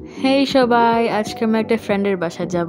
হেই সবাই, আজকে আমরা একটা ফ্রেন্ডের বাসায় যাব।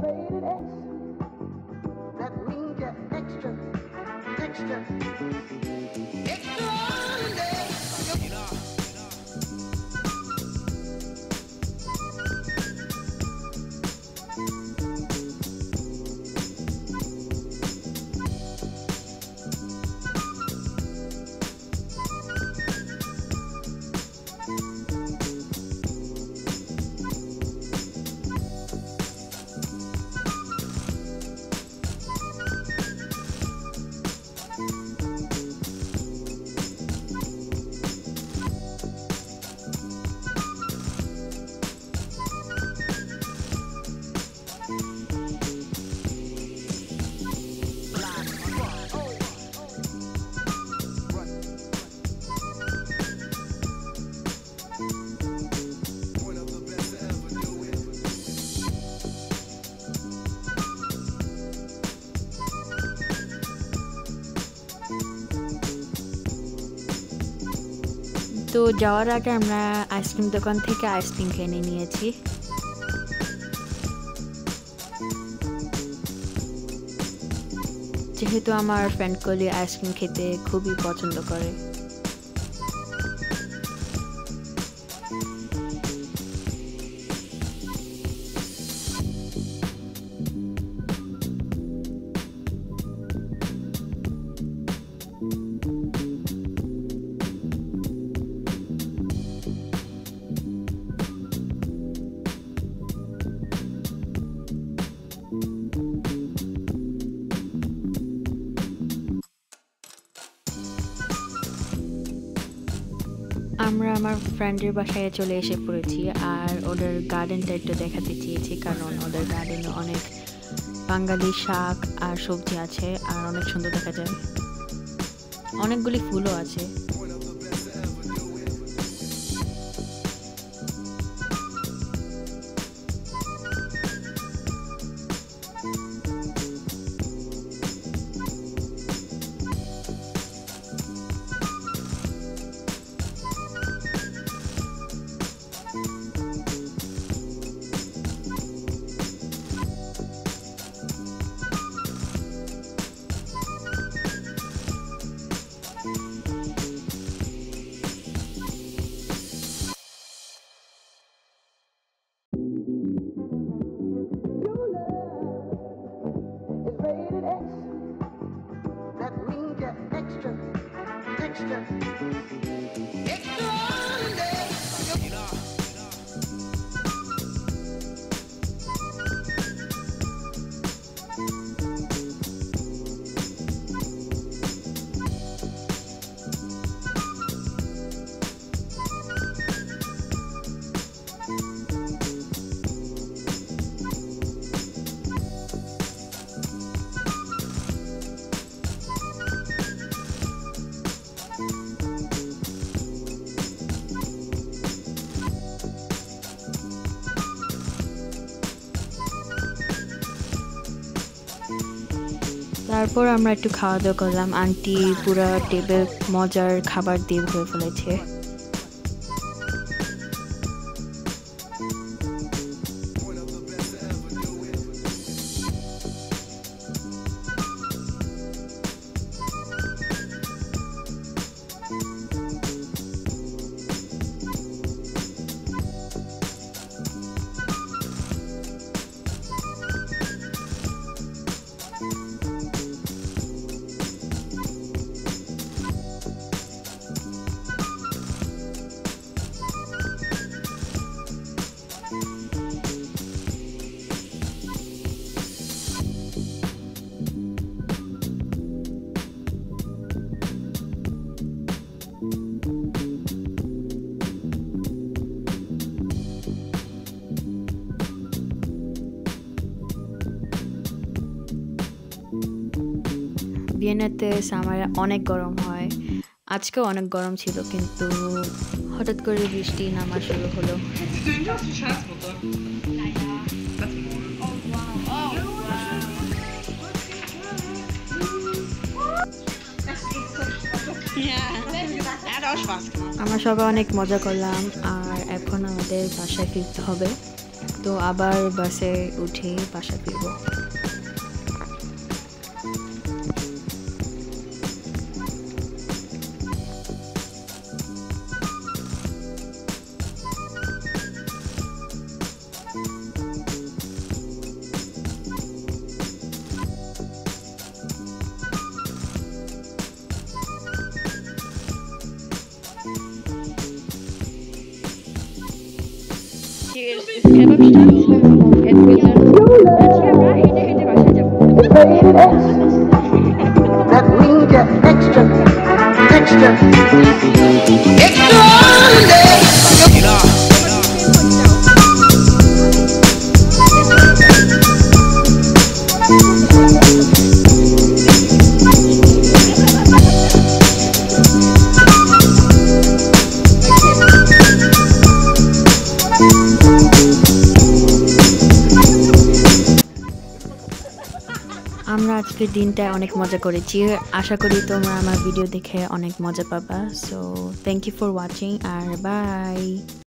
তো যাওয়ার আগে আমরা আইসক্রিম দোকান থেকে আইসক্রিম কিনে নিয়েছি। যেহেতু আমার ফ্রেন্ড কলি আইসক্রিম খেতে খুবই পছন্দ করে। আমরা আমার ফ্রেন্ডের বাসায় চলে এসে পড়েছি, আর ওদের গার্ডেনটা একটু দেখাতে চেয়েছি, কারণ ওদের গার্ডেনে অনেক বাঙালি শাক আর সবজি আছে, আর অনেক সুন্দর দেখা যায়। অনেকগুলি ফুলও আছে। তারপর আমরা একটু খাওয়া দাওয়া করলাম। আন্টি পুরো টেবিল মজার খাবার দিয়ে ভরে ফেলেছে। ভিয়েনাতে সামারে অনেক গরম হয়। আজকেও অনেক গরম ছিল, কিন্তু হঠাৎ করে বৃষ্টি নামা শুরু হলো। Ja, আমরা সবাই অনেক মজা করলাম আর এখন আমাদের বাসায় ফিরতে হবে তো আবার বাসে উঠে বাসায় ফিরবো That means you're extra আমরা আজকের দিনটায় অনেক মজা করেছি আশা করি তোমরা আমার ভিডিও দেখে অনেক মজা পাবা so thank you for watching আর বাই